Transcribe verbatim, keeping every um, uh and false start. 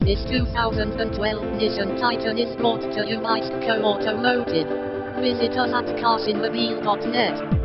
This two thousand twelve Nissan Titan is brought to you by S K C O Automotive. Visit us at cars in mobile dot net.